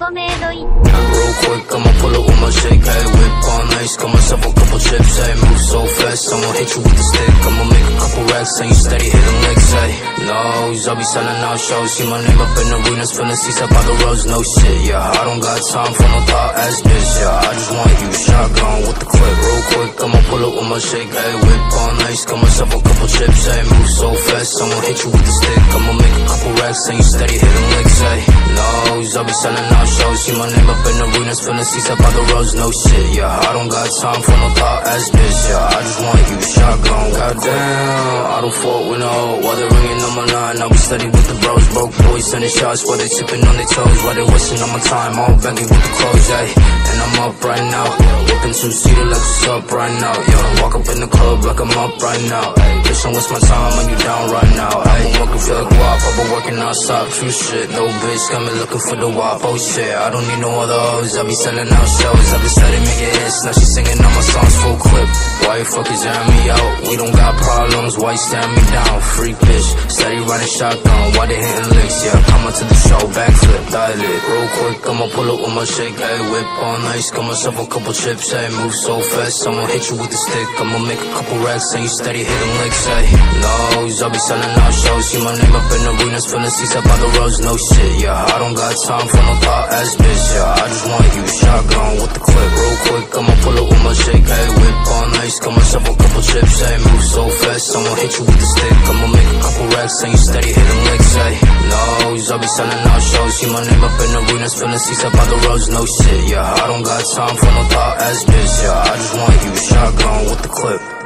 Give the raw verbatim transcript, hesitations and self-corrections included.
トメイドイン Real quick, I'ma pull up with my shake, hey, whip on ice, got myself a couple chips, hey, move so fast, I'ma hit you with the stick, I'ma make a couple racks, and you steady hitting licks, hey, nose, I'll be selling out shows, see my name up in arenas, filling seats up by the roads, no shit, yeah, I don't got time for no thought ass bitch, yeah, I just want you, shotgun with the clip, real quick, I'ma pull up with my shake, hey, whip on ice, got myself a couple chips, hey, move so fast, I'ma hit you with the stick, I'ma make a couple racks, and you steady hitting licks, hey, nose, I'll be selling out shows, see my name up in arenas, filling seats up by the roads, no shit, yeah, I don't got time for no thought ass bitch, yeah, I just want you, shotgun, goddamn, I don't fuck with no, while they ringing on my line, I'll be steady with the bros, broke boys sending shots, while they tipping on their toes, while they wasting on my time, all Bentley with the clothes, ayy, and I'm up right now, whipping two-seater like what's up right now, yeah, walk up in the club like I'm up right now, ayy, bitch, don't waste my time when you down right now, ayy, I'm working for the guap, I've been working outside, true shit, no bitch, got me looking for the wop, oh shit, I don't need no other hoes, I be selling out shows, I be steady making hits, now she singing all my songs full clip, why you fuckers airing me out, we don't got problems, why you staring me down, freak bitch, steady running shotgun, why they hitting licks, yeah, coming to the show, backflip, dial it, real quick, I'ma pull up with my shake, hey, whip on ice, got myself a couple chips, hey, move so fast, I'ma hit you with the stick, I'ma make a couple racks, and you steady hitting licks, hey, nose, I'll be selling out shows, see my name up in arenas, filling seats up by the roads, no shit, yeah, I don't got time for no thought ass bitch, yeah, I just want you, shotgun with the clip, real quick, I'ma pull up with my shake, hey, whip on ice, got myself a couple chips, hey, move so fast, I'ma hit you with the stick, I'ma make a couple racks, and you steady hitting licks, hey, nose, I'll be selling out shows, see my name up in arenas, filling seats up by the roads, no shit, yeah, I don't got time for no thought ass bitch, yeah, I just want you, shotgun with the clip.